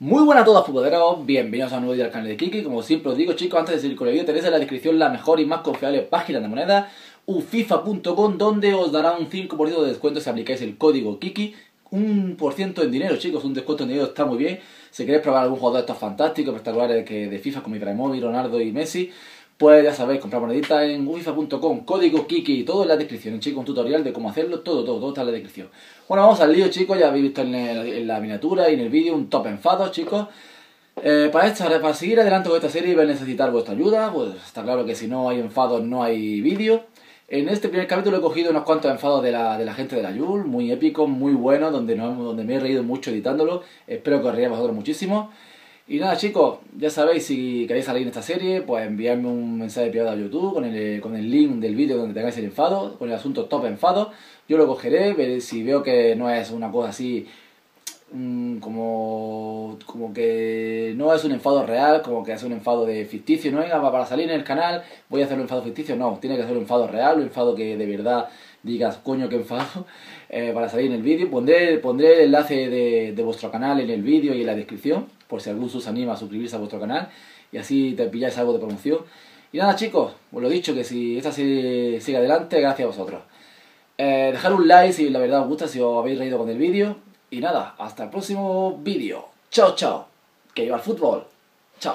Muy buenas a todos, futboleros, bienvenidos a un nuevo vídeo al canal de Kiki. Como siempre os digo, chicos, antes de seguir con el vídeo, tenéis en la descripción la mejor y más confiable página de monedas, ufifa.com, donde os dará un 5% de descuento si aplicáis el código Kiki. 1% en dinero, chicos, un descuento en dinero está muy bien. Si queréis probar algún jugador de estos fantásticos, espectaculares de FIFA como Ibrahimovic, Ronaldo y Messi, pues ya sabéis, comprar moneditas en ufifa.com, código Kiki, todo en la descripción, chicos, un tutorial de cómo hacerlo, todo está en la descripción. Bueno, vamos al lío, chicos, ya habéis visto en la miniatura y en el vídeo un top enfado, chicos. Para seguir adelante con esta serie vais a necesitar vuestra ayuda, pues está claro que si no hay enfados no hay vídeo. En este primer capítulo he cogido unos cuantos enfados de la gente de la Yul, muy épicos, muy buenos, donde me he reído mucho editándolo, espero que os reáis vosotros muchísimo. Y nada, chicos, ya sabéis, si queréis salir en esta serie, pues enviadme un mensaje privado a YouTube con el link del vídeo donde tengáis el enfado, con el asunto top enfado. Yo lo cogeré, veré si veo que no es una cosa así como que no es un enfado real, como que es un enfado de ficticio, no venga, para salir en el canal voy a hacer un enfado ficticio, no, tiene que ser un enfado real, un enfado que de verdad digas, coño, que enfado, para salir en el vídeo. Pondré el enlace de vuestro canal en el vídeo y en la descripción, por si algún os anima a suscribirse a vuestro canal, y así te pilláis algo de promoción. Y nada, chicos, os lo he dicho, que si esta serie sigue adelante, gracias a vosotros. Dejar un like si la verdad os gusta, si os habéis reído con el vídeo. Y nada, hasta el próximo vídeo. Chao, chao. Que viva el fútbol. Chao.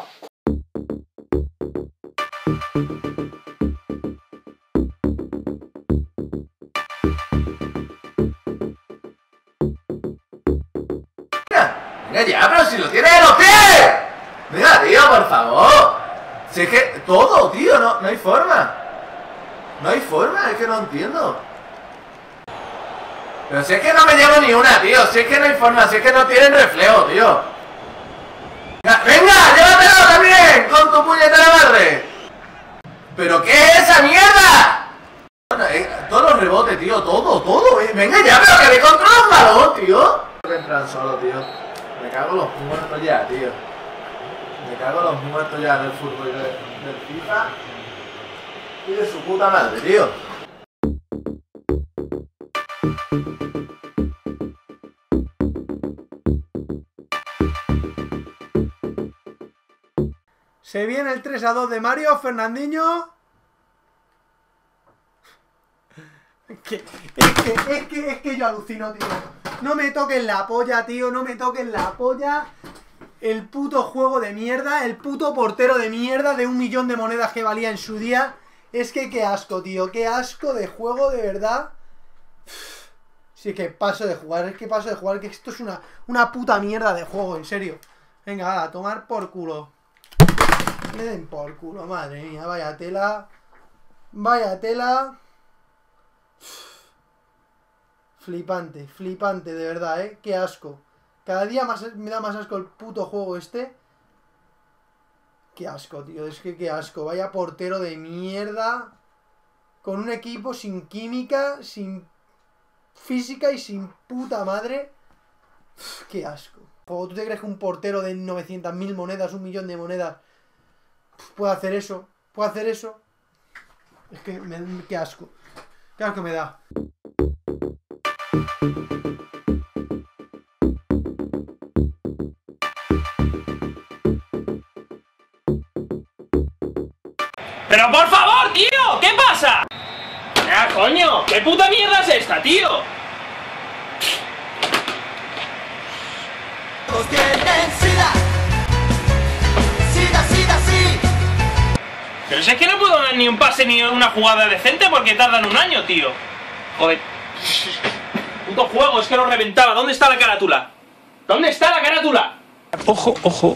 Venga ya, pero si lo tiene en los pies. Venga, tío, por favor. Si es que todo, tío, no hay forma. No hay forma, es que no entiendo. Pero si es que no me llevo ni una, tío. Si es que no hay forma, si es que no tienen reflejo, tío. ¡Venga, llévatelo también! ¡Con tu puñetera madre! ¿Pero qué es esa mierda? Todos los rebotes, tío, todo. Venga ya, pero que le controla el balón, tío. Que entran solo, tío. Me cago en los muertos ya, tío. Me cago en los muertos ya del fútbol del FIFA. Y de su puta madre, tío. Se viene el 3-2 de Mario, Fernandinho. Es que yo alucino, tío. No me toquen la polla, tío. No me toquen la polla. El puto juego de mierda. El puto portero de mierda de 1 millón de monedas que valía en su día. Es que qué asco, tío. Qué asco de juego, de verdad. Sí, que paso de jugar. Es que paso de jugar. Que esto es una puta mierda de juego, en serio. Venga, a tomar por culo. Me den por culo, madre mía, vaya tela. Vaya tela. Flipante, de verdad, qué asco. Cada día me da más asco el puto juego este. Qué asco, tío, es que qué asco. Vaya portero de mierda. Con un equipo sin química, sin física y sin puta madre. Qué asco. ¿Tú te crees que un portero de 900.000 monedas, 1 millón de monedas, puede hacer eso? ¿Puede hacer eso? Es que qué asco. Qué asco me da. ¡Pero por favor, tío! ¿Qué pasa? ¡Ah, coño! ¿Qué puta mierda es esta, tío? Pero si es que no puedo dar ni un pase ni una jugada decente porque tardan 1 año, tío. Joder. Puto juego, es que lo reventaba. ¿Dónde está la carátula? ¿Dónde está la carátula? Ojo.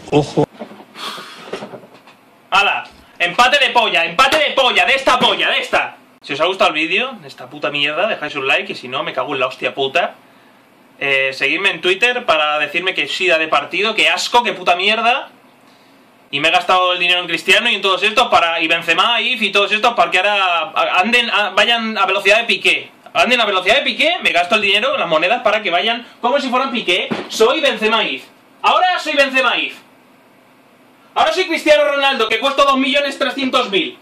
¡Hala! Empate de polla, de esta. Si os ha gustado el vídeo, de esta puta mierda, dejáis un like y si no, me cago en la hostia puta. Seguidme en Twitter para decirme que sí da de partido, que asco, que puta mierda. Y me he gastado el dinero en Cristiano y en todos estos y Benzema, y todos estos para que ahora vayan a velocidad de Piqué. Anden a velocidad de Piqué, me gasto el dinero, las monedas para que vayan como si fueran Piqué. Soy Benzema If. Ahora soy Benzema If. Ahora soy Cristiano Ronaldo, que cuesta 2.300.000.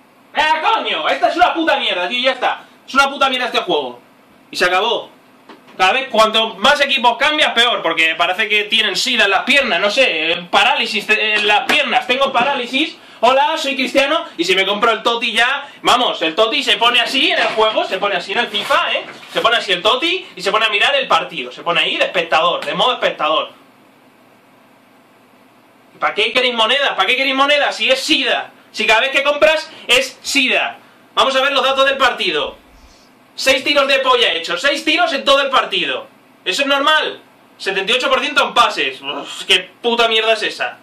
¡Coño! Esta es una puta mierda, tío, ya está. Es una puta mierda este juego. Y se acabó. Cada vez, cuanto más equipos cambias, peor, porque parece que tienen sida en las piernas, no sé, parálisis en las piernas, tengo parálisis, hola, soy Cristiano, y si me compro el Toti ya, vamos, el Toti se pone así en el juego, se pone así en el FIFA, se pone así el Toti y se pone a mirar el partido, se pone ahí de espectador, de modo espectador. ¿Para qué queréis monedas? ¿Para qué queréis monedas? Si es sida, si cada vez que compras es sida. Vamos a ver los datos del partido. 6 tiros de polla hechos, 6 tiros en todo el partido. ¿Eso es normal? 78% en pases. Uf, ¿qué puta mierda es esa?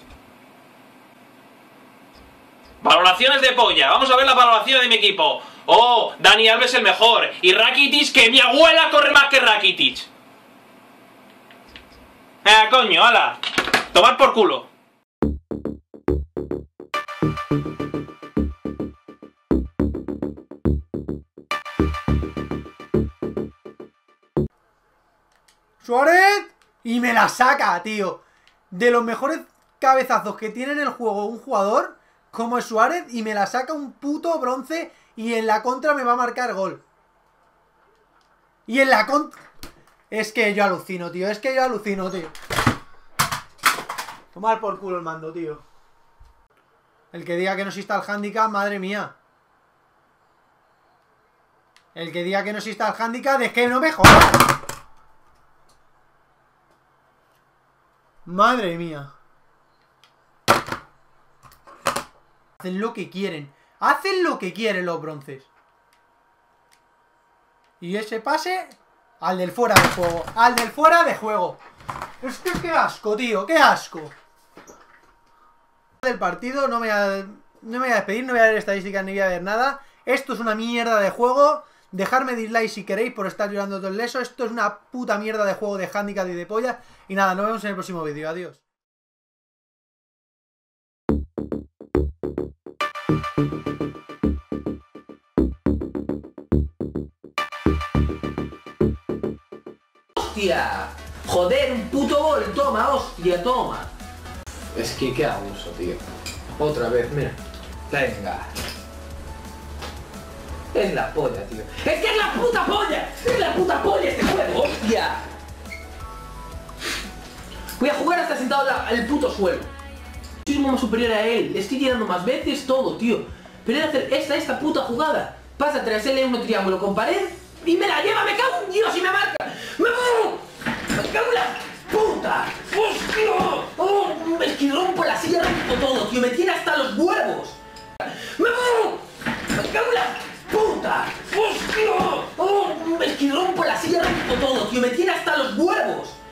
Valoraciones de polla. Vamos a ver las valoraciones de mi equipo. Oh, Dani Alves el mejor. Y Rakitic, que mi abuela corre más que Rakitic. Coño, ala. Tomar por culo. Suárez y me la saca, tío. De los mejores cabezazos que tiene en el juego un jugador como es Suárez, y me la saca un puto bronce y en la contra me va a marcar gol. Y en la contra... Es que yo alucino, tío. Es que yo alucino, tío. Tomar por culo el mando, tío. El que diga que no exista el handicap, madre mía. El que diga que no exista el handicap, es que no me jodas. Madre mía. Hacen lo que quieren. Hacen lo que quieren los bronces. Y ese pase al del fuera de juego. Al del fuera de juego. Es que qué asco, tío. Qué asco. Del partido no me voy a despedir. No voy a ver estadísticas ni voy a ver nada. Esto es una mierda de juego. Dejadme dislike si queréis por estar llorando todo el leso. Esto es una puta mierda de juego de handicap y de polla. Y nada, nos vemos en el próximo vídeo. Adiós. ¡Hostia! Joder, un puto gol. Toma, hostia, toma. Es que qué abuso, tío. Otra vez, mira. Venga. Es la polla, tío. ¡Es que es la puta polla! ¡Es la puta polla este juego! ¡Hostia! Voy a jugar hasta sentado en el puto suelo. Muchísimo más superior a él. Estoy tirando más veces todo, tío. Pero era hacer esta puta jugada. Pasa tras él un triángulo con pared y me la lleva. Me cago en Dios y me marca. ¡Me cago en la puta! ¡Hostia! ¡Oh! Es que rompo la silla, rompo todo, tío. Me tiene hasta los huevos. ¡Me cago en la puta! ¡Hostia! ¡Oh! Es que rompo la silla, rompo todo, tío. Me tiene hasta los huevos.